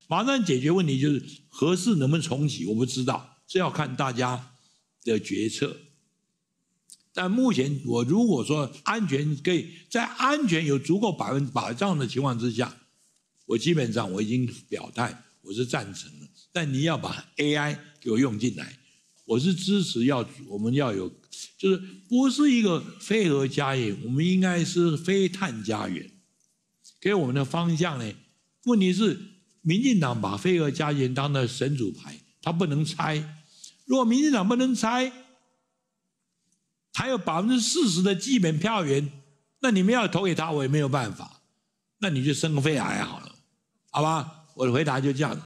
马上解决问题就是核四能不能重启，我不知道，这要看大家的决策。但目前我如果说安全可以在安全有足够保障的情况之下，我基本上我已经表态，我是赞成了。但你要把 AI 给我用进来，我是支持我们要有，就是不是一个非核家园，我们应该是非碳家园。给我们的方向呢？问题是民进党把非核家园当成神主牌，他不能拆。如果民进党不能拆，还有40%的基本票源，那你们要投给他，我也没有办法。那你就生个肺癌好了，好吧？我的回答就这样。